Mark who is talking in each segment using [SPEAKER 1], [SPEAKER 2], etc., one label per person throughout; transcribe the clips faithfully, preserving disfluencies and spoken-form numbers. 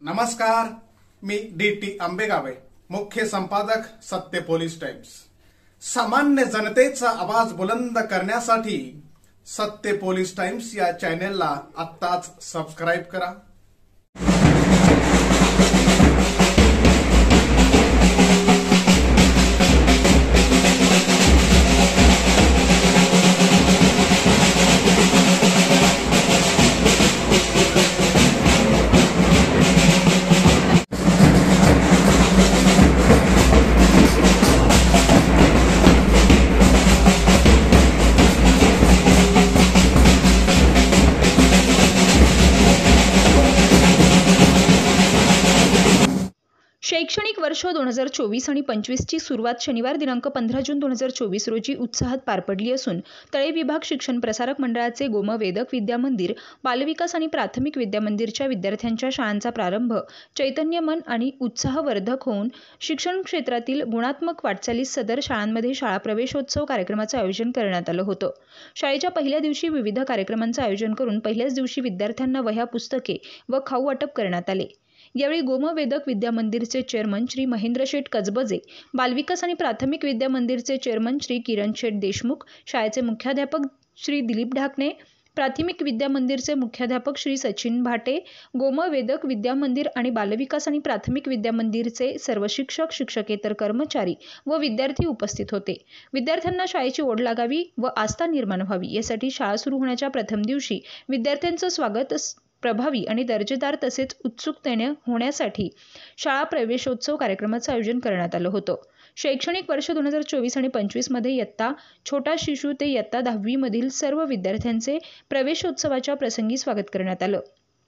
[SPEAKER 1] नमस्कार, मी D T आंबेगावे, मुख्य संपादक सत्य पोलीस टाइम्स। सामान्य जनतेचा आवाज बुलंद करण्यासाठी सत्य पोलीस टाइम्स या चॅनेलला आत्ताच सबस्क्राइब करा।
[SPEAKER 2] शैक्षणिक वर्ष दोन हजार चोवीस आणि पंचवीस ची सुरुवात शनिवार दिनांक पंधरा जून दोन हजार चोवीस रोजी उत्साहात पार पडली असून तळे विभाग शिक्षण प्रसारक मंडळाचे गोमवेदक विद्या मंदिर, बालविकास आणि प्राथमिक विद्या मंदिरच्या विद्यार्थ्यांच्या शाळांचा प्रारंभ चैतन्यमन आणि उत्साहवर्धक होऊन शिक्षण क्षेत्रातील गुणात्मक वाटचालीस सदर शाळांमध्ये शाळा प्रवेशोत्सव कार्यक्रमाचे आयोजन करण्यात आलं होतं। शाळेच्या पहिल्या दिवशी विविध कार्यक्रमांचे आयोजन करून पहिल्याच दिवशी विद्यार्थ्यांना वह्या, पुस्तके व खाऊ वाटप करण्यात आले। यावेळी गोमवेदक विद्या मंदिरचे चेअरमन श्री महेंद्र शेठ कजबजे, बालविकास आणि प्राथमिक विद्या मंदिरचे चेअरमन श्री किरण शेठ देशमुख, शाळेचे मुख्याध्यापक श्री दिलीप ढाकणे, प्राथमिक विद्या मंदिरचे मुख्याध्यापक श्री सचिन भाटे, गोमवेदक विद्या मंदिर आणि बालविकास आणि प्राथमिक विद्या मंदिरचे सर्व शिक्षक, शिक्षकेतर कर्मचारी व विद्यार्थी उपस्थित होते। विद्यार्थ्यांना शाळेची ओढ लागावी व आस्था निर्माण व्हावी यासाठी शाळा सुरू होण्याच्या प्रथम दिवशी विद्यार्थ्यांचं स्वागत प्रभावी आणि दर्जेदार तसेच उत्सुकतेने होण्यासाठी शाळा प्रवेशोत्सव कार्यक्रमाचे आयोजन करण्यात आलं होतं। शैक्षणिक वर्ष दोन हजार चोवीस आणि पंचवीस मध्ये इयत्ता छोटा शिशु ते इयत्ता दहावी मधील सर्व विद्यार्थ्यांचे प्रवेशोत्सवाच्या प्रसंगी स्वागत करण्यात आलं।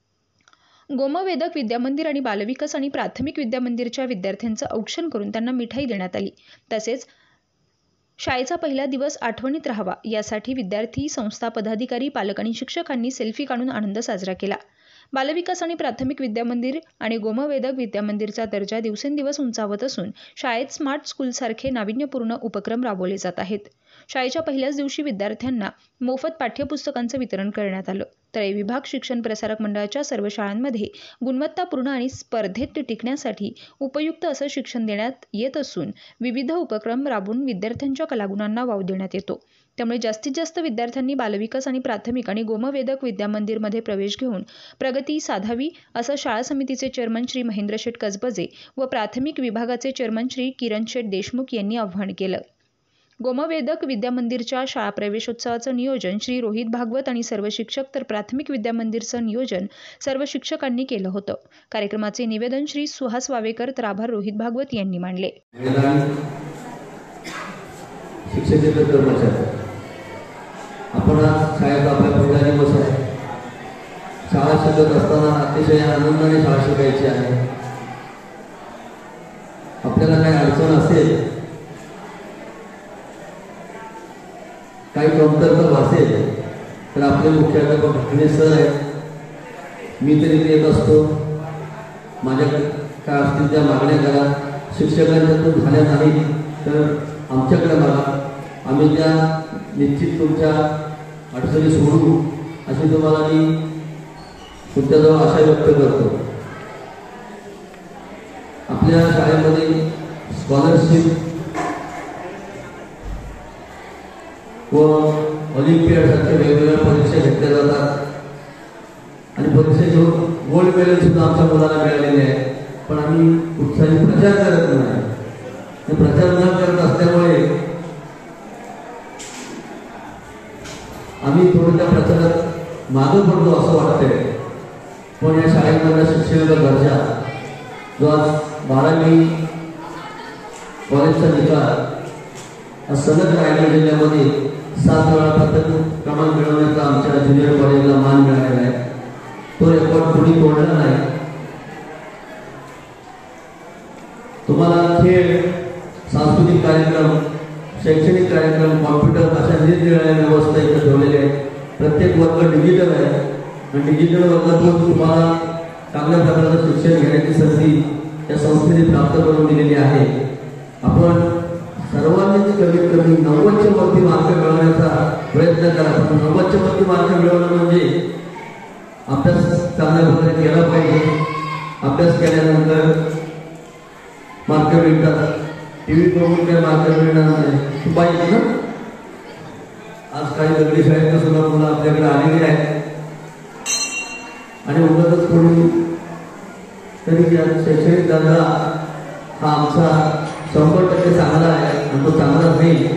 [SPEAKER 2] गोमवेदक विद्या मंदिर आणि बालविकास आणि प्राथमिक विद्या मंदिरच्या विद्यार्थ्यांचं औक्षण करून त्यांना मिठाई देण्यात आली। तसेच शाळेचा पहिला दिवस आठवणीत राहावा यासाठी विद्यार्थी, संस्था पदाधिकारी, पालक आणि शिक्षकांनी सेल्फी काढून आनंद साजरा केला। बालविकास आणि प्राथमिक विद्या मंदिर आणि गोमवेदक विद्या मंदिरचा दर्जा दिवसेंदिवस उंचावत असून शाळेत स्मार्ट स्कूलसारखे नाविन्यपूर्ण उपक्रम राबवले जात आहेत। शाळेच्या पहिल्याच दिवशी विद्यार्थ्यांना मोफत पाठ्यपुस्तकांचं वितरण करण्यात आलं। तळे विभाग शिक्षण प्रसारक मंडळाच्या सर्व शाळांमध्ये गुणवत्तापूर्ण आणि स्पर्धेत टिकण्यासाठी उपयुक्त असं शिक्षण देण्यात येत असून विविध उपक्रम राबवून विद्यार्थ्यांच्या कलागुणांना वाव देण्यात येतो। त्यामुळे जास्तीत जास्त विद्यार्थ्यांनी बालविकास आणि प्राथमिक आणि गोमवेदक विद्या मंदिरमध्ये प्रवेश घेऊन प्रगती साधावी असं शाळा समितीचे चेअरमन श्री महेंद्र शेठ कजबजे व प्राथमिक विभागाचे चेअरमन श्री किरण शेठ देशमुख यांनी आवाहन केलं। गोमवेदक विद्या मंदिरच्या शाळा प्रवेशोत्सवाचं नियोजन श्री रोहित भागवत आणि सर्व शिक्षक तर प्राथमिक विद्या मंदिरचं नियोजन सर्व शिक्षकांनी केलं होतं। कार्यक्रमाचे निवेदन श्री सुहास वावेकर तर आभार रोहित भागवत यांनी मांडले।
[SPEAKER 3] शिक्षकेतर कर्मचारी, आपण आज शाळेत आपल्या पहिला दिवस आहे। शाळा शिकत असताना अतिशय आनंदाने शाळा शिकायची आहे। आपल्याला काही अडचण असेल, काही कमतरता भासेल तर आपले मुख्याध्यापक ढाकणे सर आहेत। मी तरी येत असतो, माझ्या काय असतील त्या मागण्या करा, शिक्षकांच्यातून झाल्या नाही तर आमच्याकडे बघा, आम्ही त्या निश्चित तुमच्या अडचणी सोडू अशी तुम्हाला मी तुमच्याजवळ आशा व्यक्त करतो। आपल्या शाळेमध्ये स्कॉलरशिप व ऑलिम्पियाड सारख्या वेगवेगळ्या परीक्षा घेतल्या जातात आणि परीक्षा घेऊन गोल्ड मेडल सुद्धा आमच्या मुलांना मिळालेले आहे। पण आम्ही उत्साही प्रचार करत नाही। प्रचार न करत असल्यामुळे आम्ही थोडं त्या प्रचारात मागं पडतो असं वाटतंय। पण या शाळेमधल्या शिक्षणाचा दर्जा जो आज बारावी कॉलेजचा निकाल सलग रायगड जिल्ह्यामध्ये सात वेळा प्रथम क्रमांक मिळवण्याचा आमच्या ज्युनियर कॉलेजला मान मिळालेला आहे। तो रेकॉर्ड कोणी तोडला नाही। तुम्हाला खेळ, सांस्कृतिक कार्यक्रम, शैक्षणिक कार्यक्रम, कॉम्प्युटर अशा निरनिराळ्या व्यवस्था इथे ठेवलेल्या आहेत। प्रत्येक वर्ग डिजिटल आहे आणि डिजिटल वर्गातून तुम्हाला चांगल्या प्रकारचं शिक्षण घेण्याची संधी या संस्थेने प्राप्त करून दिलेली आहे। आपण सर्वांनीच कमीत कमी नव्वदच्या वरती मार्क मिळवण्याचा प्रयत्न करा। नव्वदच्या वरती मार्क मिळवणं म्हणजे अभ्यास चांगल्या प्रकारे केला पाहिजे, अभ्यास केल्यानंतर मार्क मिळतात. टी व्ही बघून काही मार्क मिळणार नाही. तू पाहिजे ना, आज काही दगडी शाळेत सुद्धा मुलं आपल्याकडे आलेली आहेत आणि उगाच थोडी तरी शैक्षणिक दर्जा हा आमचा शंभर टक्के चांगला आहे आणि तो चांगला होईल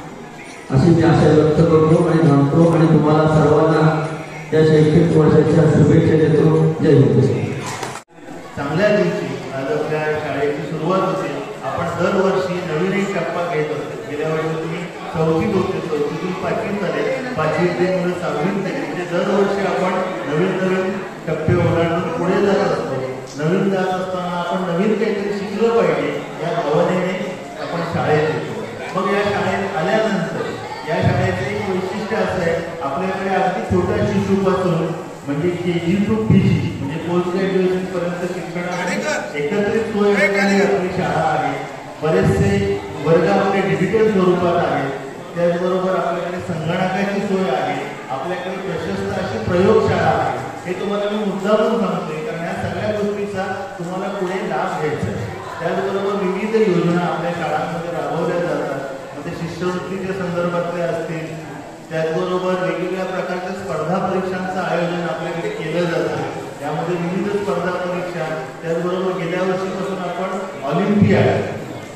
[SPEAKER 3] अशी मी आशा व्यक्त करतो आणि मानतो आणि तुम्हाला सर्वांना या शैक्षणिक वर्षाच्या शुभेच्छा देतो. जय हिंद.
[SPEAKER 4] चांगल्या दिवशी आज आपल्या शाळेची सुरुवात होते. आपण दरवर्षी नवीन एक टप्पा घेत असतो. गेल्या वर्षी तुम्ही चौथीत होते, चौथीतून पाचवीत आले, पाचवीतले मुलं सहावीत गेले. म्हणजे दरवर्षी आपण नवीन नवीन टप्पे ओलांडून पुढे जात असतो. नवीन जात असताना आपण नवीन काहीतरी शिकलं पाहिजे या भावनेने आपण शाळेत येतो. मग या शाळेत आल्यानंतर या शाळेचं एक वैशिष्ट्य असं आहे, आपल्याकडे अगदी छोट्या शिशूपासून म्हणजे के जी टू पी जी म्हणजे पोस्ट ग्रॅज्युएशन पर्यंत शिक्षणाची एकत्रित सोय असलेली आपली शाळा आहे. बरेचसे वर्ग आपले डिजिटल स्वरूपात आहेत. त्याचबरोबर आपल्याकडे संगणकाची सोय आहे. आपल्याकडे प्रशस्त अशी प्रयोगशाळा आहे. हे तुम्हाला मी मुद्दामून सांगतोय कारण या सगळ्या गोष्टीचा तुम्हाला पुढे लाभ घ्यायचा आहे. त्याचबरोबर विविध योजना आपल्या शाळांमध्ये राबवल्या जातात. म्हणजे शिष्यवृत्तीच्या संदर्भातले असतील, त्याचबरोबर वेगवेगळ्या प्रकारच्या स्पर्धा परीक्षांचं आयोजन आपल्याकडे केलं जातं. यामध्ये विविध स्पर्धा परीक्षा, त्याचबरोबर गेल्या वर्षीपासून आपण ऑलिम्पियाड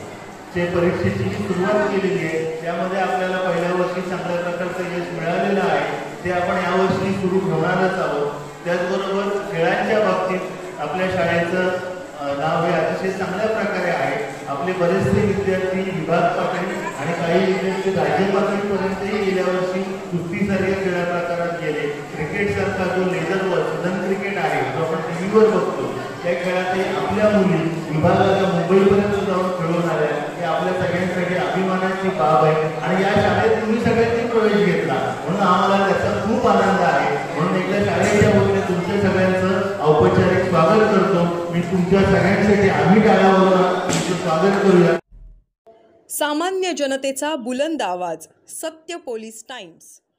[SPEAKER 4] चे परीक्षेची सुरुवात केलेली आहे. त्यामध्ये आपल्याला पहिल्या वर्षी चांगल्या प्रकारचं यश मिळालेलं आहे. ते आपण यावर्षी सुरू ठेवणारच आहोत. त्याचबरोबर खेळांच्या बाबतीत आपल्या शाळेचं नाव हे अतिशय चांगल्या प्रकारे आहे. आपले बरेचसे विद्यार्थी विभाग पातळी आणि काही विद्यार्थी राज्य पातळीपर्यंतही गेल्या वर्षी कुस्तीसारख्या खेळा प्रकारात गेले. क्रिकेट सारखा जो लेदर बॉल सदन क्रिकेट आहे जो आपण टीव्हीवर बघतो, त्या खेळातही आपल्या मुली विभागाच्या मुंबईपर्यंत जाऊन खेळून आल्या. हे आपल्या सगळ्यांसाठी अभिमानाची बाब आहे आणि या शाळेत तुम्ही सगळ्यांनी प्रवेश घेतला म्हणून आम्हाला त्याचा खूप आनंद आहे. म्हणून एकदा शाळेच्या वतीने तुमच्या सगळ्यांचं औपचारिक स्वागत करतो. मी तुमच्या सगळ्यांसाठी आम्ही टाळ्यावर तुमचं स्वागत करूया.
[SPEAKER 5] सामान्य जनतेचा बुलंद आवाज, सत्य पोलीस टाइम्स.